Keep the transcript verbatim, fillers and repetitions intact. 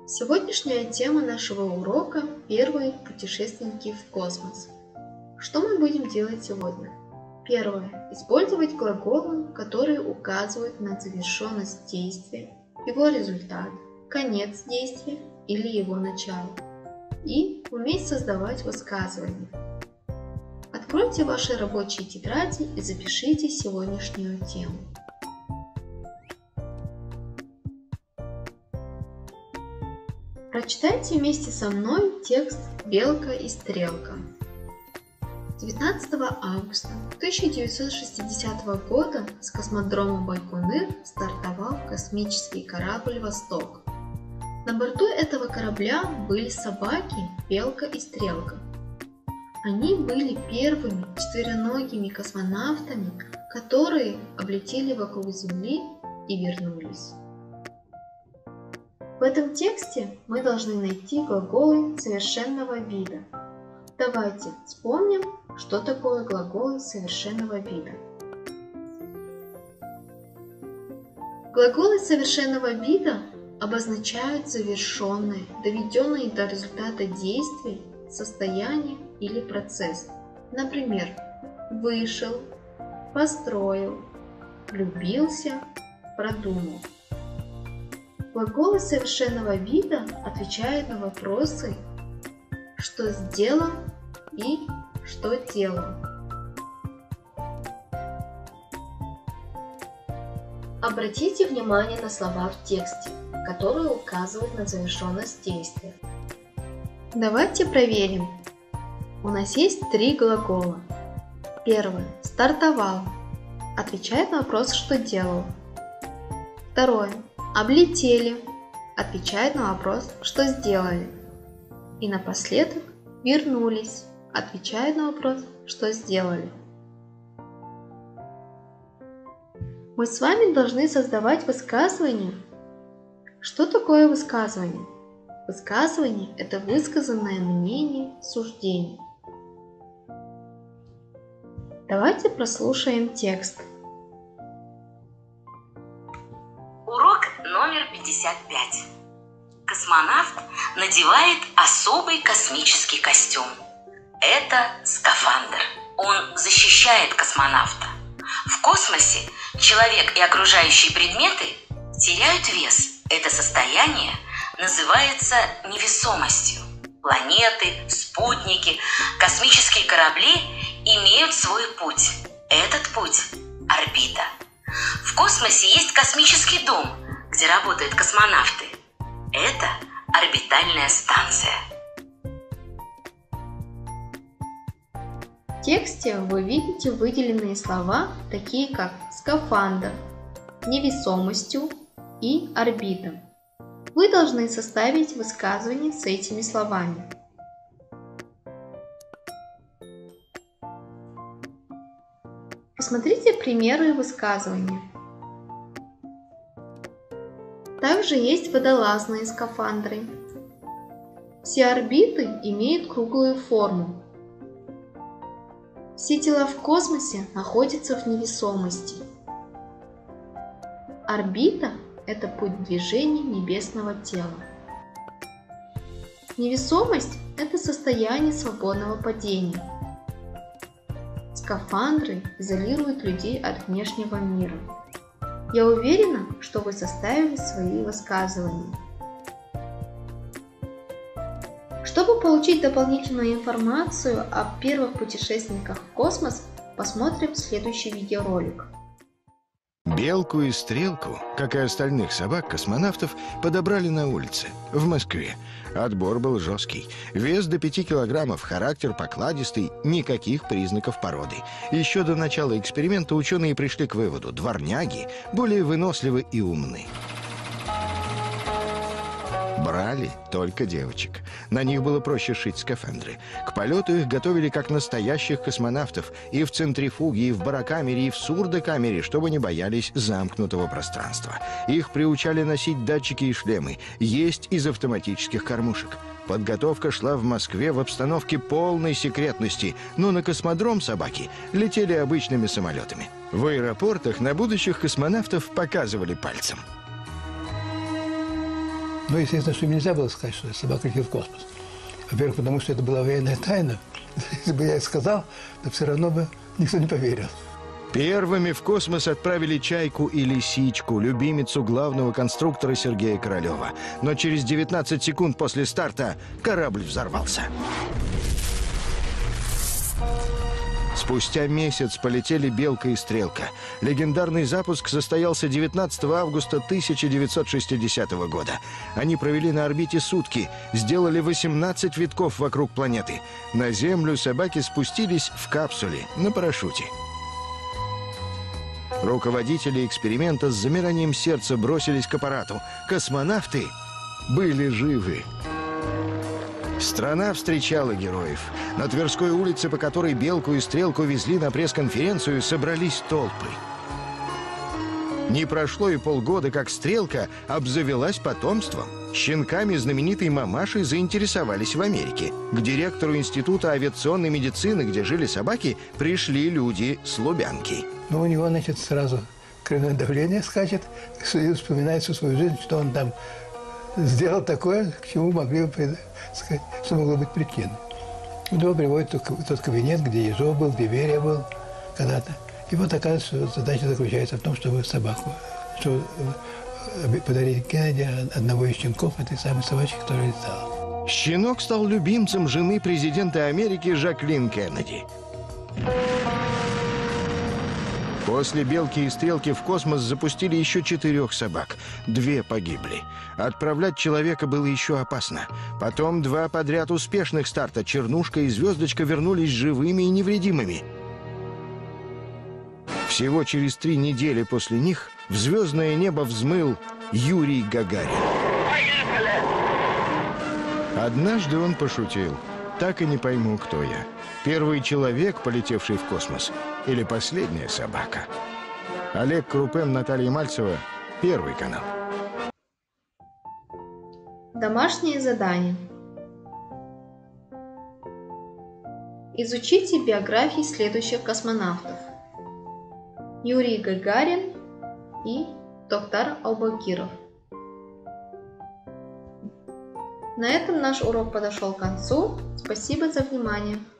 Сегодняшняя тема нашего урока – первые путешественники в космос. Что мы будем делать сегодня? Первое. Использовать глаголы, которые указывают на завершенность действия, его результат, конец действия или его начало. И уметь создавать высказывания. Откройте ваши рабочие тетради и запишите сегодняшнюю тему. Прочитайте вместе со мной текст «Белка и стрелка». девятнадцатого августа тысяча девятьсот шестидесятого года с космодрома Байконур стартовал космический корабль «Восток». На борту этого корабля были собаки Белка и Стрелка. Они были первыми четвероногими космонавтами, которые облетели вокруг Земли и вернулись. В этом тексте мы должны найти глаголы совершенного вида. Давайте вспомним, что такое глаголы совершенного вида. Глаголы совершенного вида обозначают завершенное, доведенное до результата действия, состояние или процесс. Например, вышел, построил, влюбился, продумал. Глаголы совершенного вида отвечают на вопросы «что сделал» и «что делал». Обратите внимание на слова в тексте, которые указывают на завершенность действия. Давайте проверим. У нас есть три глагола. Первый – стартовал. Отвечает на вопрос «что делал». Второе – облетели, отвечает на вопрос, что сделали. И напоследок вернулись, отвечает на вопрос, что сделали. Мы с вами должны создавать высказывания. Что такое высказывание? Высказывание – это высказанное мнение, суждение. Давайте прослушаем текст. Урок номер пятьдесят пять. Космонавт надевает особый космический костюм. Это скафандр. Он защищает космонавта. В космосе человек и окружающие предметы теряют вес. Это состояние называется невесомостью. Планеты, спутники, космические корабли имеют свой путь. Этот путь – орбита. В космосе есть космический дом, где работают космонавты. Это орбитальная станция. В тексте вы видите выделенные слова, такие как скафандр, невесомостью и орбита. Вы должны составить высказывание с этими словами. Посмотрите примеры высказывания. Также есть водолазные скафандры. Все орбиты имеют круглую форму. Все тела в космосе находятся в невесомости. Орбита – это путь движения небесного тела. Невесомость – это состояние свободного падения. Скафандры изолируют людей от внешнего мира. Я уверена, что вы составили свои высказывания. Чтобы получить дополнительную информацию о первых путешественниках в космос, посмотрим следующий видеоролик. Белку и Стрелку, как и остальных собак-космонавтов, подобрали на улице, в Москве. Отбор был жесткий. Вес до пяти килограммов, характер покладистый, никаких признаков породы. Еще до начала эксперимента ученые пришли к выводу: дворняги более выносливы и умны. Брали только девочек. На них было проще шить скафандры. К полету их готовили как настоящих космонавтов и в центрифуге, и в барокамере, и в сурдокамере, чтобы не боялись замкнутого пространства. Их приучали носить датчики и шлемы, есть из автоматических кормушек. Подготовка шла в Москве в обстановке полной секретности, но на космодром собаки летели обычными самолетами. В аэропортах на будущих космонавтов показывали пальцем. Но, естественно, что нельзя было сказать, что собака летит в космос. Во-первых, потому что это была военная тайна. Если бы я это сказал, то все равно бы никто не поверил. Первыми в космос отправили «Чайку» и «Лисичку», любимицу главного конструктора Сергея Королева. Но через девятнадцать секунд после старта корабль взорвался. Спустя месяц полетели «Белка» и «Стрелка». Легендарный запуск состоялся девятнадцатого августа тысяча девятьсот шестидесятого года. Они провели на орбите сутки, сделали восемнадцать витков вокруг планеты. На Землю собаки спустились в капсуле на парашюте. Руководители эксперимента с замиранием сердца бросились к аппарату. Космонавты были живы. Страна встречала героев. На Тверской улице, по которой «Белку» и «Стрелку» везли на пресс-конференцию, собрались толпы. Не прошло и полгода, как «Стрелка» обзавелась потомством. Щенками знаменитой мамаши заинтересовались в Америке. К директору Института авиационной медицины, где жили собаки, пришли люди с Лубянки. Ну, у него, значит, сразу кровяное давление скачет, и вспоминает всю свою жизнь, что он там сделал такое, к чему могли бы сказать, что могло быть причиной. Его приводят в тот кабинет, где Ежов был, где Берия был когда-то. И вот оказывается, что задача заключается в том, чтобы собаку, чтобы подарить Кеннеди одного из щенков этой самой собачки, которая летала. Щенок стал любимцем жены президента Америки Жаклин Кеннеди. После «Белки» и «Стрелки» в космос запустили еще четырех собак. Две погибли. Отправлять человека было еще опасно. Потом два подряд успешных старта «Чернушка» и «Звездочка» вернулись живыми и невредимыми. Всего через три недели после них в звездное небо взмыл Юрий Гагарин. Однажды он пошутил: «Так и не пойму, кто я. Первый человек, полетевший в космос, или последняя собака?» Олег Крупен, Наталья Мальцева, Первый канал. Домашнее задание. Изучите биографии следующих космонавтов: Юрий Гагарин и Токтар Аубакиров. На этом наш урок подошел к концу. Спасибо за внимание.